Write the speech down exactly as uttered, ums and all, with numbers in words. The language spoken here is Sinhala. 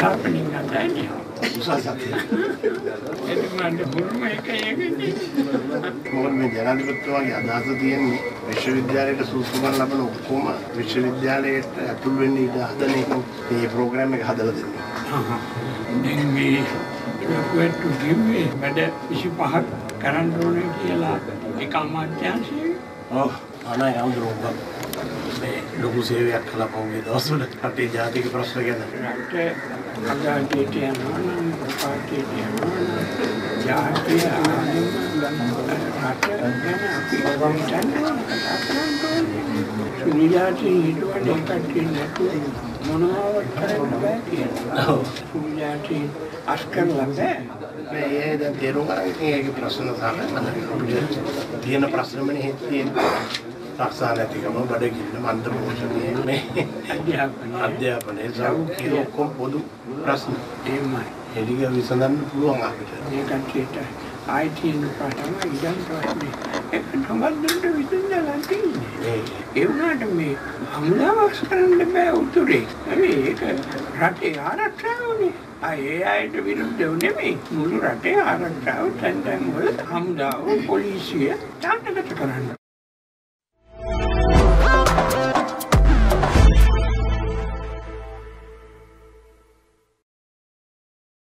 අධ්‍යාපනික නැතනේ. එතුමාට බුරුම එක එකනේ. මොකද මේ ජනාධිපතිතුමාගේ අදහස තියෙන්නේ විශ්වවිද්‍යාලයට සුසුකම් ලබන ඔක්කොම විශ්වවිද්‍යාලයට ඇතුල් වෙන්න ඉඩ හදන එක මේ ප්‍රෝග්‍රෑම් එක හදලා දෙන්නේ. දැන් මේ ලොකුවට කිව්වේ වැඩ විසිපහක් කරන්න ඕනේ කියලා ඒක අමාත්‍යාංශයේ. ඔව් අනේ අඳුරුම්බ මේ ලොකු සේවයක් කළා පොගේ දවස්වල රටේ ජාතික ප්‍රශ්න ගැන. රටේ අගාධයට යනවා නම් පාටියට යනවා ජාතිය ආගම රට ගැන අපි සුනිලාට හිතුවනේ කට්ටිය නැතුව මොනවාවත් කරන්න බෑ කියලා. සුනිලාට අස්කරලා බෑ. මේ දැන් තේරුම් ගන්න ඒකේ ප්‍රශ්න තමයි තියෙන ප්‍රශ්නමනේ තියෙන්නේ. රක්ෂා නැතිකම බඩගින්න මන්ද පෝෂණය මේ අධ්‍යාපනය අධ්‍යාපනයේ සෞඛ්‍ය ඔක්කොම පොදු ප්‍රශ්න. ඒමයි. එළිය විසඳන්න පුළුවන් අපිට. මේ කන්ට්‍රීට ආයි තියෙන ප්‍රශ්න ඉඳන් ප්‍රශ්නේ ඒක සම්බන්ධව විසඳලා තියෙන්නේ. ඒ වුණාට මේ අමුලාවක් කරන්න බෑ උතුරේ. මේක රටේ ආරක්ෂාවනේ. ඒ අයට විරුද්ධව නෙමෙයි මුළු රටේ ආරක්ෂාව තැන් තැන් වල හමුදාව පොලිසිය තාන්නකට කරන්න